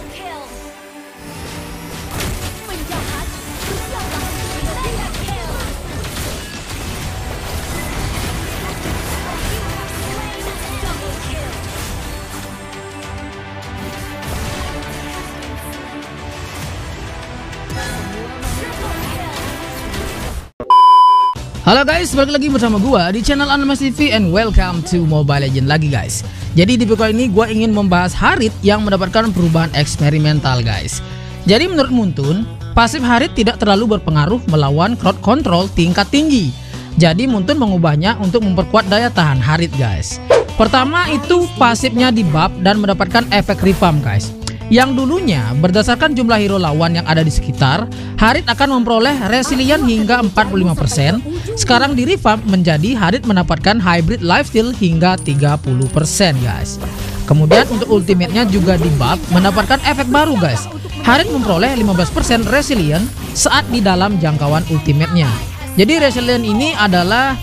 Halo guys, balik lagi bersama gua di channel Anonymous TV and welcome to Mobile Legends lagi guys. Jadi di video kali ini gua ingin membahas Harit yang mendapatkan perubahan eksperimental guys. Jadi menurut Muntun, pasif Harit tidak terlalu berpengaruh melawan crowd control tingkat tinggi. Jadi Muntun mengubahnya untuk memperkuat daya tahan Harit guys. Pertama itu pasifnya di buff dan mendapatkan efek revamp guys. Yang dulunya berdasarkan jumlah hero lawan yang ada di sekitar, Harit akan memperoleh resilient hingga 45%. Sekarang di revamp menjadi Harit mendapatkan hybrid lifesteal hingga 30% guys. Kemudian untuk ultimate-nya juga di buff mendapatkan efek baru guys. Harit memperoleh 15% resilient saat di dalam jangkauan ultimate-nya. Jadi resilient ini adalah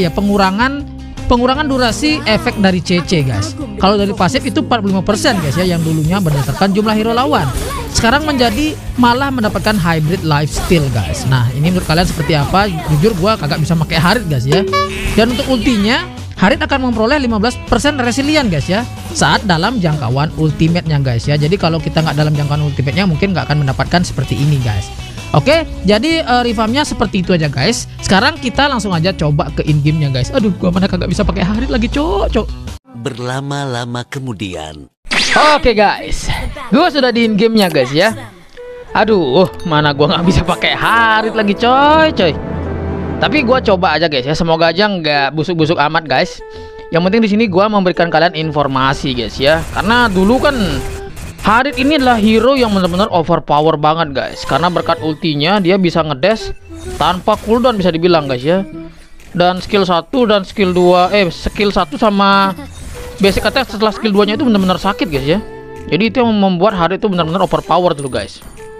pengurangan durasi efek dari CC guys. Kalau dari pasif itu 45% guys ya, yang dulunya berdasarkan jumlah hero lawan. Sekarang menjadi malah mendapatkan hybrid lifesteal guys. Nah ini menurut kalian seperti apa? Jujur gua kagak bisa pakai Harit guys ya. Dan untuk ultinya, Harit akan memperoleh 15% resilient guys ya saat dalam jangkauan ultimate-nya guys ya. Jadi kalau kita nggak dalam jangkauan ultimate-nya mungkin nggak akan mendapatkan seperti ini guys. Oke, jadi revampnya seperti itu aja guys. Sekarang kita langsung aja coba ke in game-nya guys. Aduh, gua mana kagak bisa pakai Harit lagi, cok. Berlama-lama kemudian. Oke guys, gua sudah di in game-nya guys ya. Aduh, mana gua nggak bisa pakai Harit lagi, coy. Tapi gua coba aja guys ya. Semoga aja nggak busuk-busuk amat guys. Yang penting di sini gua memberikan kalian informasi guys ya. Karena dulu kan Harit ini adalah hero yang benar-benar overpower banget guys. Karena berkat ultinya dia bisa ngedash tanpa cooldown bisa dibilang guys ya. Dan skill 1 dan skill 2 skill 1 sama basic attack setelah skill 2 nya itu benar-benar sakit guys ya. Jadi itu yang membuat Harit itu benar-benar overpower dulu guys.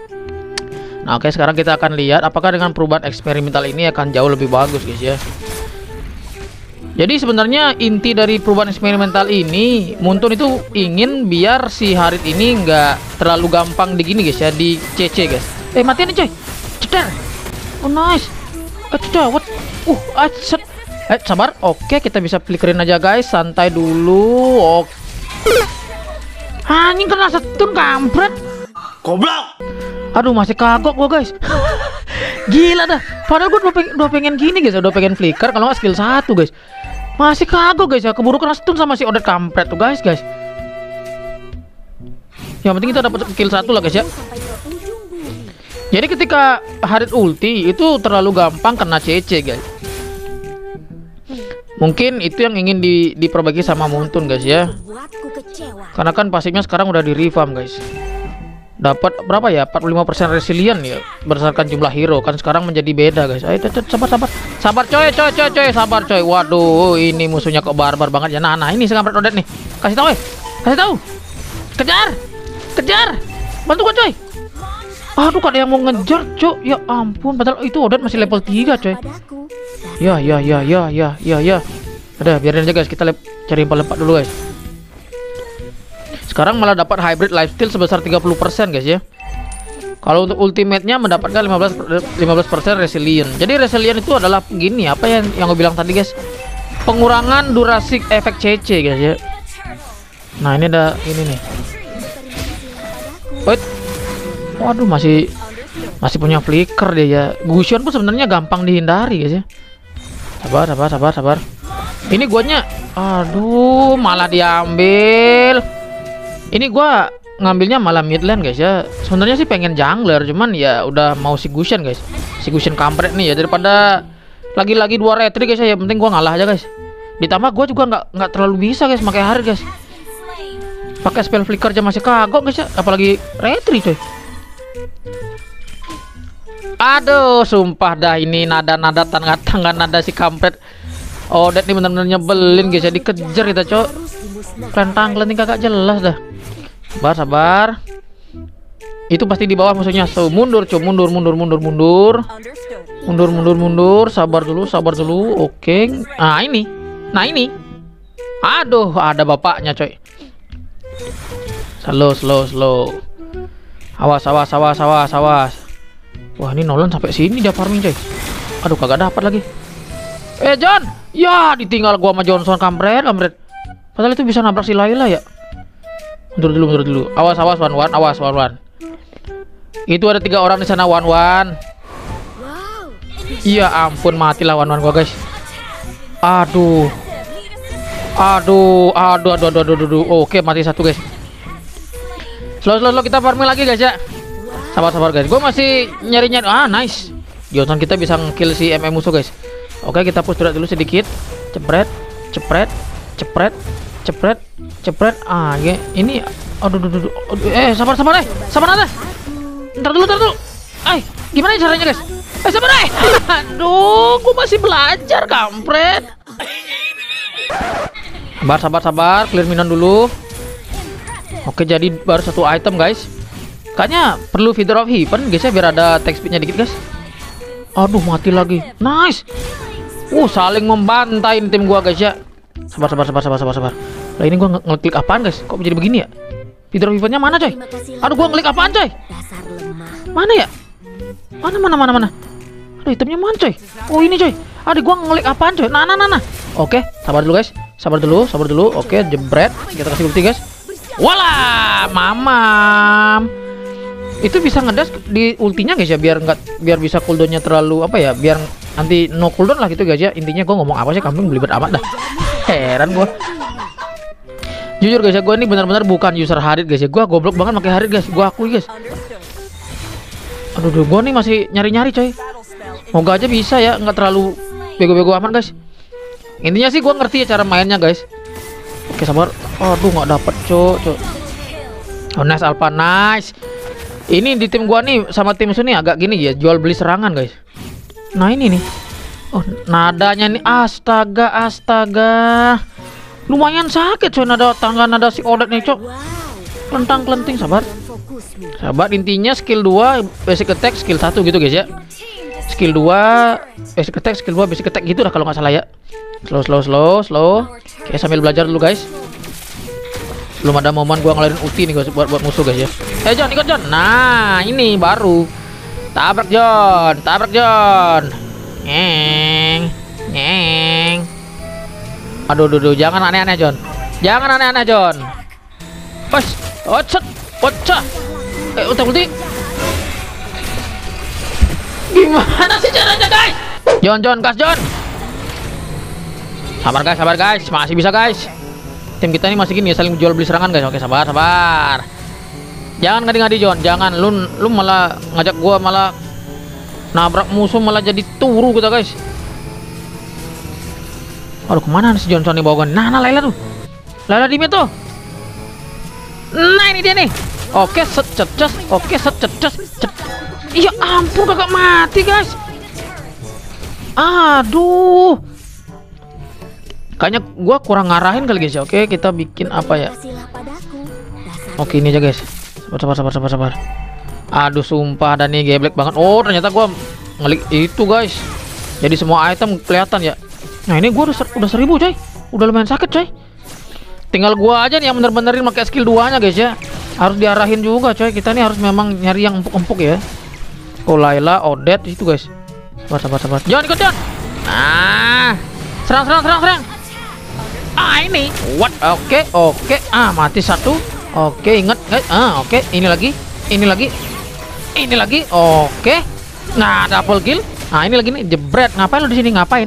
Nah oke, sekarang kita akan lihat apakah dengan perubahan eksperimental ini akan jauh lebih bagus guys ya. Jadi sebenarnya inti dari perubahan eksperimental ini, Muntun itu ingin biar si Harit ini nggak terlalu gampang digini guys ya, di CC guys. Matiin nih coy, ceder. Oh nice, cawat. Set. Sabar. Oke, kita bisa flickerin aja guys, santai dulu. Oke. Anjing kena stun kampret. Goblok. Aduh masih kagok gua guys. Gila dah. Padahal gua udah pengen gini guys, udah pengen flicker kalau nggak skill 1 guys. Masih kagok guys ya, keburu kena stun sama si Odet kampret tuh guys. Yang penting kita dapat kill 1 lah guys ya. Jadi ketika Harit ulti itu terlalu gampang kena CC guys. Mungkin itu yang ingin diperbaiki sama Muntun guys ya. Karena kan pasifnya sekarang udah di revamp guys. Dapat berapa ya, 45% resilient ya berdasarkan jumlah hero. Kan sekarang menjadi beda guys. Ayo sabar coy, sabar coy. Waduh, ini musuhnya kok barbar banget ya. Nah ini si kampret Odet nih. Kasih tahu. Kejar, bantu gua coy. Aduh, ada yang mau ngejar coy. Ya ampun, padahal itu Odet masih level 3 coy. Ya. Udah biarin aja guys, kita cari empat dulu guys. Sekarang malah dapat hybrid lifesteal sebesar 30% guys ya. Kalau untuk ultimate-nya mendapatkan 15% resilient. Jadi resilient itu adalah gini, apa yang gue bilang tadi guys, pengurangan durasi efek CC guys ya. Nah ini ada ini nih. Wait. Waduh, masih punya flicker dia ya. Gusion pun sebenarnya gampang dihindari guys ya. Sabar. Ini guanya, aduh malah diambil. Ini gua ngambilnya malah mid lane guys ya. Sebenarnya sih pengen jungler, cuman ya udah mau si Gusion guys. Si Gusion kampret nih ya, daripada lagi-lagi 2 retri guys ya. Yang penting gua ngalah aja guys. Ditambah gua juga nggak terlalu bisa guys pakai Harit guys. Pakai spell flicker aja masih kagok guys ya, apalagi retri coy. Aduh, sumpah dah ini nada-nada tangga nada si kampret Odet nih bener-bener nyebelin guys ya. Dikejar kita cok. Kelentang kagak jelas dah. Sabar. Itu pasti di bawah musuhnya. So mundur coy, mundur. Sabar dulu. Oke. Nah ini. Aduh, ada bapaknya coy. Slow. Awas, awas, awas, awas, awas. Wah, ini Nolan sampai sini dia farming, coy. Aduh, kagak dapat lagi. John, ya ditinggal gua sama Johnson, kampret. Padahal itu bisa nabrak si Layla ya. Mundur dulu. Awas, Wan, awas, Wan. Itu ada 3 orang di sana, Wan. Iya ampun, matilah Wan gua, guys. Aduh. Oke, mati 1, guys. Slow, kita farming lagi, guys ya. Sabar, guys. Gue masih nyari. Nice. Johnson kita bisa nge-kill si MM musuh, guys. Oke, kita push turret dulu sedikit. Cepret. Ya, ini aduh. Sabar aja. Ntar dulu. Gimana caranya, guys? Sabar. Aduh, gue masih belajar, kampret. Sabar, clear minion dulu. Oke, jadi baru 1 item, guys. Kayaknya perlu Feather of Heaven, guys ya, biar ada attack speednya dikit, guys. Aduh, mati lagi. Nice. Saling membantai tim gua, guys ya. Sabar. Lah ini gua ngeklik apaan, guys? Kok jadi begini ya? Feather of Heaven-nya mana, coy? Aduh, gua ngeklik apaan, coy? Mana ya? Mana? Aduh, itemnya mana, coy? Oh, ini, coy. Aduh, gua ngeklik apaan, coy? Nah. Oke, sabar dulu, guys. Sabar dulu. Oke, jebret. Kita kasih ulti, guys. Walah, mamam. Itu bisa ngedas di ultinya, guys ya, biar bisa cooldownnya terlalu biar nanti no cooldown lah gitu, guys ya. Intinya gue ngomong apa sih, kambing belibet amat dah. Heran gue. Jujur, guys ya, gue ini benar-benar bukan user Harit, guys ya. Gue goblok banget pakai Harit, guys. Gue akui, guys. Aduh, gue nih masih nyari, coy. Moga aja bisa ya, nggak terlalu bego-bego amat, guys. Intinya sih gue ngerti ya cara mainnya, guys. Oke, sabar. Aduh, nggak dapet, cok. Nice, Alpha, nice. Ini di tim gua nih sama tim musuh nih agak gini ya, jual beli serangan, guys. Nah, ini nih. Oh, nadanya nih, astaga. Lumayan sakit, coy, nada si Odet nih, cok. Kelentang-kelenting, sabar. Intinya skill 2 basic attack, skill 1 gitu, guys ya. Skill 2 basic attack, skill 2 basic attack gitu dah kalau nggak salah ya. Slow. Oke, sambil belajar dulu, guys. Belum ada momen gua ngelarin ulti nih, guys, buat musuh, guys ya. John, ikut John. Nah, ini baru. Tabrak John. Nyeng. Aduh, jangan aneh-aneh, John. Pas. Ocet. Ulti. Gimana sih caranya, guys? John, gas, John. Sabar guys, masih bisa, guys. Tim kita ini masih gini ya, saling jual beli serangan, guys. Oke, sabar. Jangan ngadi-ngadi, John. Jangan lu malah ngajak gua malah nabrak musuh, malah jadi turu kita, guys. Aduh, kemana si Johnson nih bawa? Nah, Layla tuh. Layla di tuh. Nah, ini dia nih. Oke, set. Iya ampun, kagak mati, guys. Aduh. Kayaknya gua kurang ngarahin kali, guys. Oke, kita bikin apa ya? Oke, ini aja, guys. Sabar. Aduh, sumpah, dan nih geblek banget. Oh, ternyata gua ngelik itu, guys. Jadi semua item kelihatan ya. Nah, ini gua udah 1000, coy. Udah lumayan sakit, coy. Tinggal gua aja nih yang bener-benerin pakai skill 2-nya, guys ya. Harus diarahin juga, coy. Kita nih harus memang nyari yang empuk-empuk ya. Oh, Layla, Odet itu, guys. Sabar. Jangan ikut, John. Nah, serang. Ini what? Oke. Mati 1. Oke, ingat, guys. Oke, ini lagi. Oke. Nah, double kill. Nah, ini lagi nih, jebret. Ngapain lu di sini? Ngapain?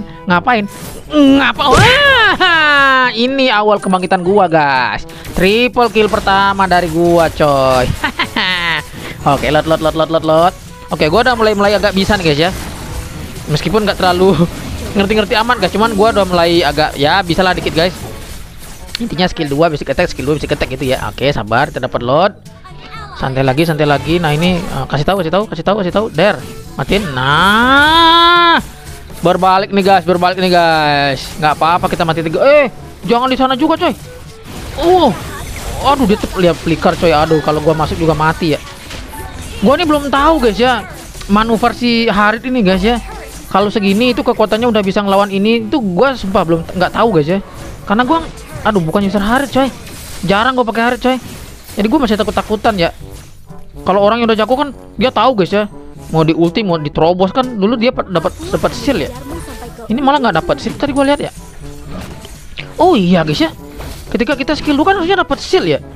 Wah, ini awal kebangkitan gua, guys. Triple kill pertama dari gua, coy. Oke, lot. Oke, gua udah mulai agak bisa nih, guys ya. Meskipun nggak terlalu ngerti-ngerti amat, guys. Cuman gua udah mulai agak ya bisa lah dikit, guys. Intinya skill 2 basic attack gitu ya. Oke, sabar, kita dapat lot. Santai lagi. Nah, ini kasih tahu. Der, matiin. Nah, berbalik nih, guys. Nggak apa-apa kita mati 3. Jangan di sana juga, coy. Aduh, dia tuh lihat flicker, coy. Aduh, kalau gua masuk juga mati ya. Gua ini belum tahu, guys ya, manuver si Harit ini, guys ya. Kalau segini itu kekuatannya udah bisa ngelawan ini, itu gua sumpah nggak tahu, guys ya. Karena gua bukan user Harit, coy. Jarang gua pakai Harit, coy. Jadi gua masih takut-takutan ya. Kalau orang yang udah jago kan dia tahu guys ya. Mau di ulti mau diterobos kan dulu dia dapat shield ya. Ini malah nggak dapat shield tadi gua lihat ya. Oh iya guys ya. Ketika kita skill 2 kan harusnya dapat shield ya.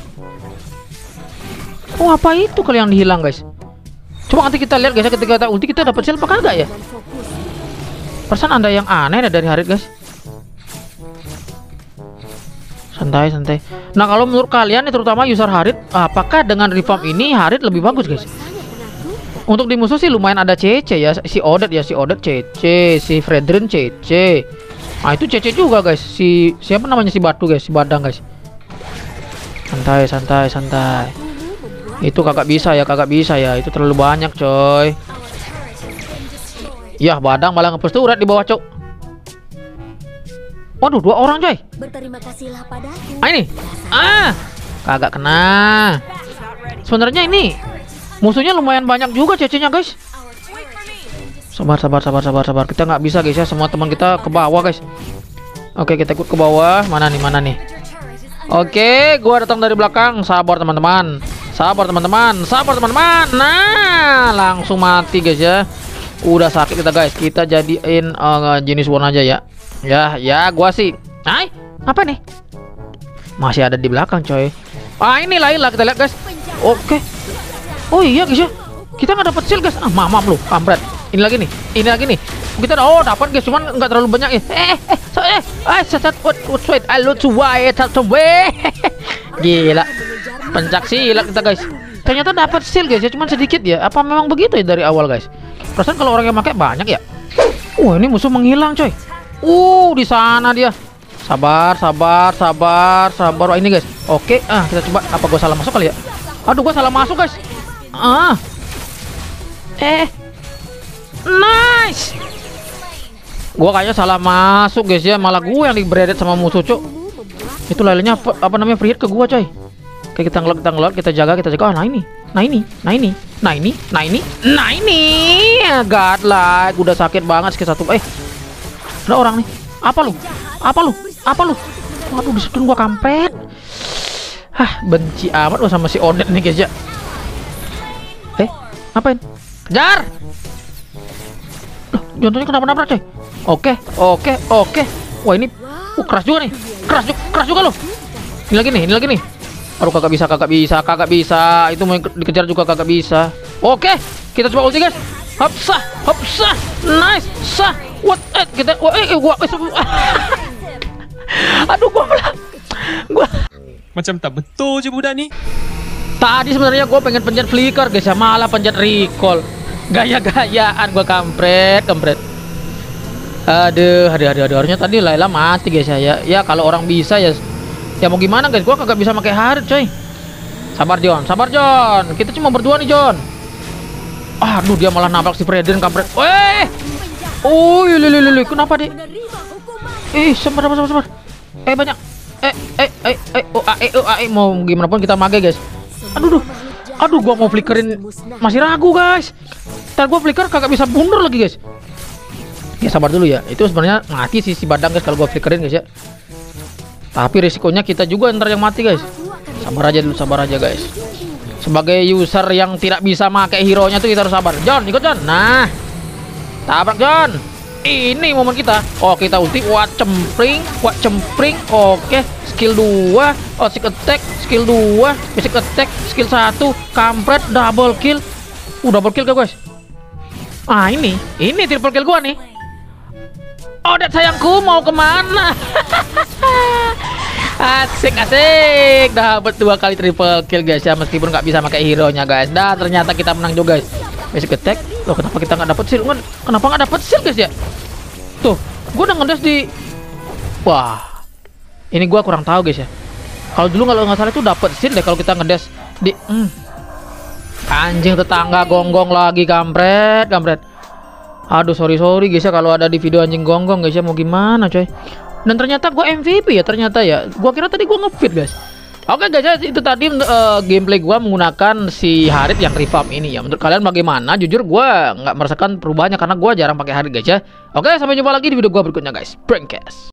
Oh apa itu kali yang dihilang guys? Coba nanti kita lihat guys ya, ketika kita ulti kita dapat shield apa enggak ya? Perasaan ada yang aneh dari Harit guys. Santai. Nah kalau menurut kalian nih terutama user Harit, apakah dengan reform ini Harit lebih bagus guys? Untuk di musuh sih lumayan ada CC ya, si Odet CC, si Fredrin CC. Nah itu CC juga guys, si siapa namanya si Batu guys, si Badang guys. Santai. Itu kagak bisa ya, itu terlalu banyak coy. Yah Badang malah ngepush turret di bawah cok. Waduh 2 orang coy. Berterima kasihlah padaku. Ini kagak kena. Sebenarnya ini musuhnya lumayan banyak juga CC-nya guys. Sabar. Kita nggak bisa guys ya, semua teman kita ke bawah guys. Oke kita ikut ke bawah. Mana nih. Oke gua datang dari belakang. Sabar teman-teman. Nah langsung mati guys ya. Udah sakit kita guys. Kita jadiin jenis one aja ya. Ya gua sih. Apa nih? Masih ada di belakang coy. Ini lain lah kita lihat guys. Oke. Oh iya guys ya. Kita nggak dapat shield guys. Maaf lu, kampret. Ini lagi nih. Kita dapat guys, cuman nggak terlalu banyak ya. Wait, I love to wait Gila. Pencak silat kita guys. Ternyata dapat shield guys ya, cuman sedikit ya. Apa memang begitu ya dari awal guys? Perasaan kalau orang yang pakai banyak ya. Ini musuh menghilang coy. Di sana dia. Sabar. Wah, ini guys. Oke, kita coba. Apa gua salah masuk kali ya? Aduh, gua salah masuk guys. Nice. Gua kayaknya salah masuk guys ya. Malah gua yang di-breaded sama musuh cok. Itu lainnya apa namanya free hit ke gua coy. Oke, kita ngelot, kita jaga. Nah ini. Godlike, udah sakit banget skill 1. Ada orang nih. Apa lu? Waduh, disitu gua kampret. Benci amat gua sama si Odet nih guys ya. Ngapain? Kejar. Loh, contohnya kenapa-napa coy. Oke. Wah, ini keras juga nih. Keras juga loh. Ini lagi nih. Aduh, kagak bisa. Itu mau dikejar juga kagak bisa. Oke, kita coba ulti guys. Hopsah. Nice. What? Aduh, gua macam tak betul je budak ni. Tadi sebenarnya gue pengen pencet flicker guys ya, malah pencet recall. Gaya-gayaan gue kampret. Aduh, harusnya tadi Layla mati guys ya. Ya kalau orang bisa ya mau gimana guys, gue kagak bisa pakai Harit coy. Sabar John. Kita cuma berdua nih John. Aduh, dia malah nabrak si Fredrin kampret. Kenapa deh? Sabar. Banyak. Mau gimana pun kita mage guys. Aduh, gua mau flickerin masih ragu guys. Ntar gua flicker kagak bisa mundur lagi guys. Ya sabar dulu ya. Itu sebenarnya mati si Badang guys kalau gua flickerin guys ya. Tapi risikonya kita juga ntar yang mati guys. Sabar aja guys. Sebagai user yang tidak bisa pakai hero-nya tuh kita harus sabar. John, ikut John. Nah, tabrak John. Ini momen kita. Kita ulti. Wah cempring. Oke, skill 2. Basic attack, skill 2. Basic attack, skill 1. Kampret, double kill. Double kill guys. Ini triple kill gua nih. Odet sayangku mau kemana? Asik. Dapat 2 kali triple kill guys ya, meskipun nggak bisa pakai hero nya guys. Dan ternyata kita menang juga guys. Basic attack. Loh, kenapa kita nggak dapat shield? Kenapa nggak dapat shield guys ya? Tuh, gua udah ngedes di. Wah, ini gua kurang tahu guys ya. Kalau dulu kalau nggak salah itu dapat shield deh kalau kita ngedes di. Anjing tetangga gonggong lagi kampret. Aduh, sorry guys ya kalau ada di video anjing gonggong guys ya, mau gimana coy. Dan ternyata gua MVP ya ternyata ya. Gua kira tadi gua nge-feed guys. Oke guys, itu tadi gameplay gua menggunakan si Harit yang reform ini ya. Menurut kalian bagaimana? Jujur gua nggak merasakan perubahannya karena gua jarang pakai Harit guys ya. Oke, sampai jumpa lagi di video gua berikutnya guys. Prankcast.